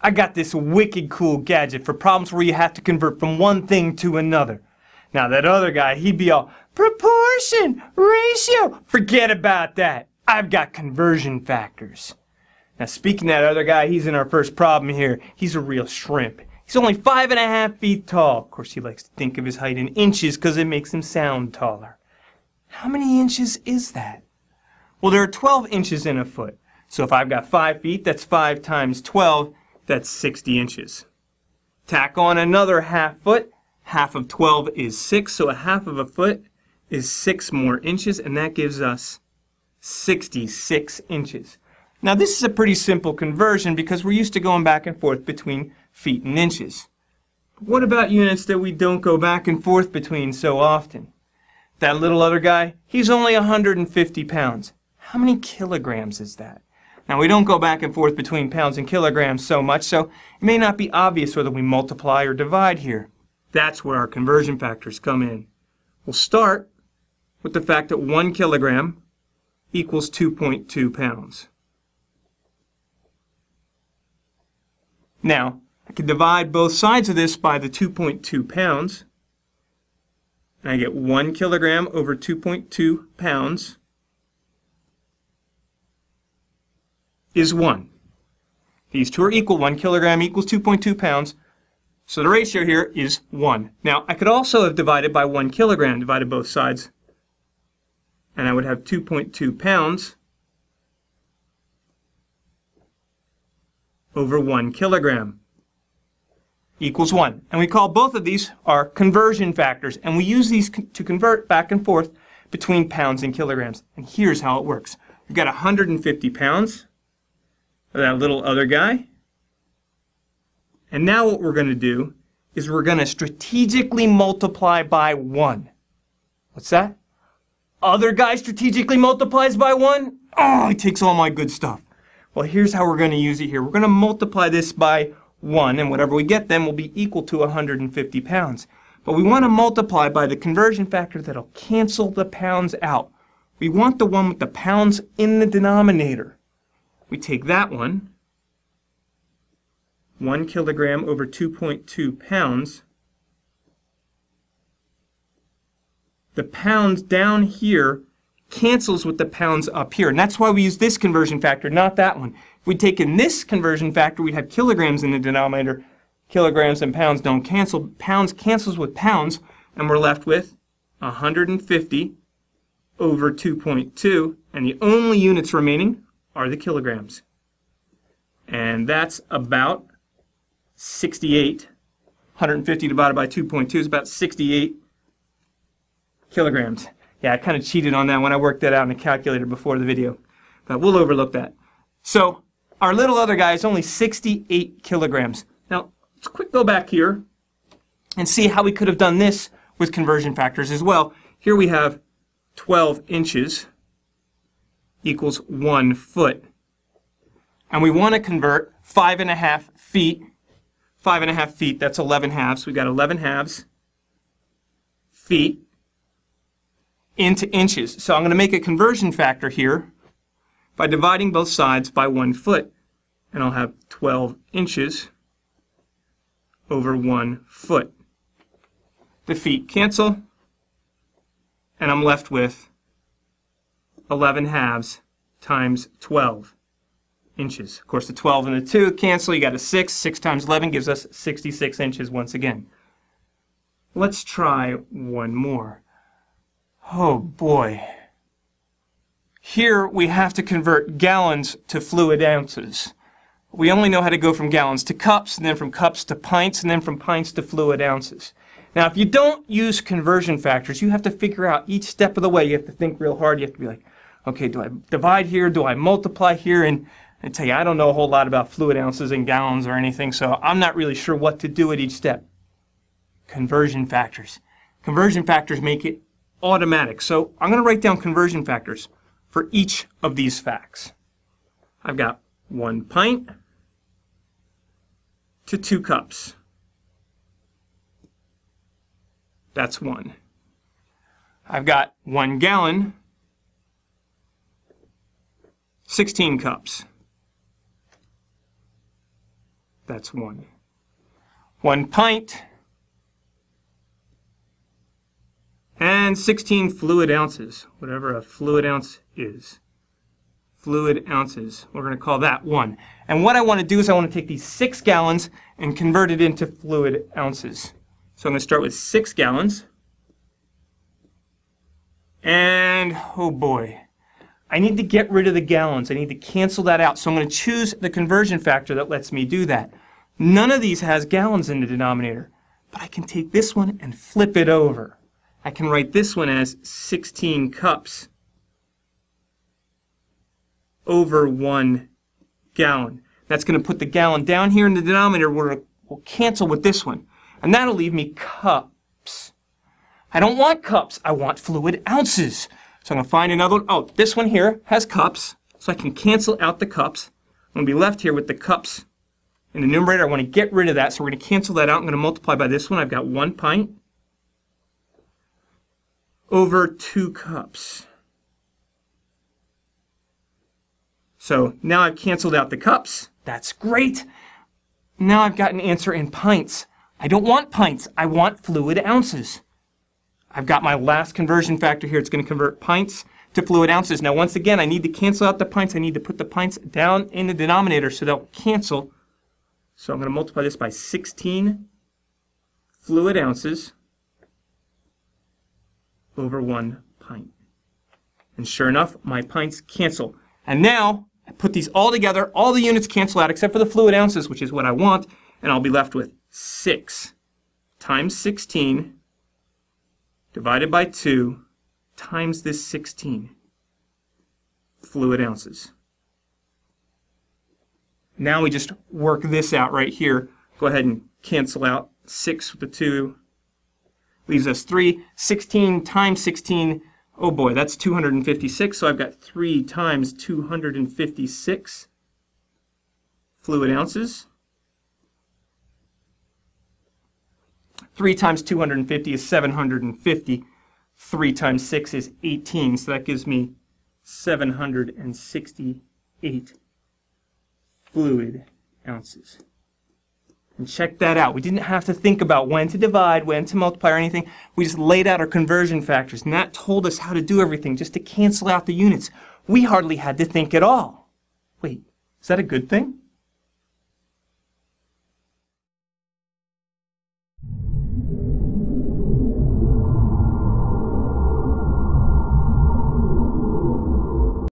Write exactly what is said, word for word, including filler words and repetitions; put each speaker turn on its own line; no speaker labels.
I got this wicked cool gadget for problems where you have to convert from one thing to another. Now that other guy, he'd be all, proportion, ratio, forget about that. I've got conversion factors. Now speaking of that other guy, he's in our first problem here. He's a real shrimp. He's only five and a half feet tall. Of course, he likes to think of his height in inches because it makes him sound taller. How many inches is that? Well, there are twelve inches in a foot. So if I've got five feet, that's five times twelve, that's sixty inches. Tack on another half foot. Half of twelve is six, so a half of a foot is six more inches, and that gives us sixty-six inches. Now this is a pretty simple conversion because we're used to going back and forth between feet and inches. But what about units that we don't go back and forth between so often? That little other guy, he's only one hundred fifty pounds. How many kilograms is that? Now we don't go back and forth between pounds and kilograms so much, so it may not be obvious whether we multiply or divide here. That's where our conversion factors come in. We'll start with the fact that one kilogram equals two point two pounds. Now, I can divide both sides of this by the two point two pounds. And I get one kilogram over two point two pounds is one. These two are equal. one kilogram equals two point two pounds. So the ratio here is one. Now, I could also have divided by one kilogram, divided both sides, and I would have two point two pounds over one kilogram equals one. And we call both of these our conversion factors, and we use these to convert back and forth between pounds and kilograms. And here's how it works. We've got one hundred fifty pounds of that little other guy. And now what we're going to do is we're going to strategically multiply by one. What's that? Other guy strategically multiplies by one? Oh, he takes all my good stuff. Well, here's how we're going to use it here. We're going to multiply this by one, and whatever we get then will be equal to one hundred fifty pounds. But we want to multiply by the conversion factor that'll cancel the pounds out. We want the one with the pounds in the denominator. We take that one, one kilogram over two point two pounds. The pounds down here cancels with the pounds up here. And that's why we use this conversion factor, not that one. If we'd taken this conversion factor, we'd have kilograms in the denominator. Kilograms and pounds don't cancel. Pounds cancels with pounds, and we're left with one hundred fifty over two point two. And the only units remaining are the kilograms. And that's about sixty-eight. one hundred fifty divided by two point two is about sixty-eight kilograms. Yeah, I kind of cheated on that when I worked that out in a calculator before the video. But we'll overlook that. So our little other guy is only sixty-eight kilograms. Now, let's quick go back here and see how we could have done this with conversion factors as well. Here we have twelve inches equals one foot. And we want to convert five and a half feet. Five and a half feet, that's eleven halves. We've got eleven halves feet into inches. So I'm going to make a conversion factor here by dividing both sides by one foot. And I'll have twelve inches over one foot. The feet cancel, and I'm left with eleven halves times twelve inches. Of course, the twelve and the two cancel. You got a six. six times eleven gives us sixty-six inches once again. Let's try one more. Oh boy. Here we have to convert gallons to fluid ounces. We only know how to go from gallons to cups, and then from cups to pints, and then from pints to fluid ounces. Now, if you don't use conversion factors, you have to figure out each step of the way. You have to think real hard. You have to be like, okay, do I divide here? Do I multiply here? And I tell you, I don't know a whole lot about fluid ounces and gallons or anything, so I'm not really sure what to do at each step. Conversion factors. Conversion factors make it automatic. So I'm going to write down conversion factors for each of these facts. I've got one pint to two cups. That's one. I've got one gallon, sixteen cups. that's one. One pint and sixteen fluid ounces, whatever a fluid ounce is. Fluid ounces, we're going to call that one. And what I want to do is I want to take these six gallons and convert it into fluid ounces. So I'm going to start with six gallons. And, oh boy, I need to get rid of the gallons. I need to cancel that out. So I'm going to choose the conversion factor that lets me do that. None of these has gallons in the denominator, but I can take this one and flip it over. I can write this one as sixteen cups over one gallon. That's going to put the gallon down here in the denominator where it will cancel with this one. And that'll leave me cups. I don't want cups. I want fluid ounces. So I'm going to find another one. Oh, this one here has cups, so I can cancel out the cups. I'm going to be left here with the cups in the numerator. I want to get rid of that, so we're going to cancel that out. I'm going to multiply by this one. I've got one pint over two cups. So now I've canceled out the cups. That's great. Now I've got an answer in pints. I don't want pints. I want fluid ounces. I've got my last conversion factor here. It's going to convert pints to fluid ounces. Now once again, I need to cancel out the pints. I need to put the pints down in the denominator so they'll cancel. So I'm going to multiply this by sixteen fluid ounces over one pint. And sure enough, my pints cancel. And now I put these all together. All the units cancel out except for the fluid ounces, which is what I want. And I'll be left with six times sixteen divided by two times this sixteen fluid ounces. Now we just work this out right here. Go ahead and cancel out six with the two. Leaves us three. sixteen times sixteen, oh boy, that's two hundred fifty-six. So I've got three times two hundred fifty-six fluid ounces. three times two hundred fifty is seven hundred fifty. three times six is eighteen, so that gives me seven hundred sixty-eight fluid ounces. And check that out. We didn't have to think about when to divide, when to multiply, or anything. We just laid out our conversion factors, and that told us how to do everything, just to cancel out the units. We hardly had to think at all. Wait, is that a good thing?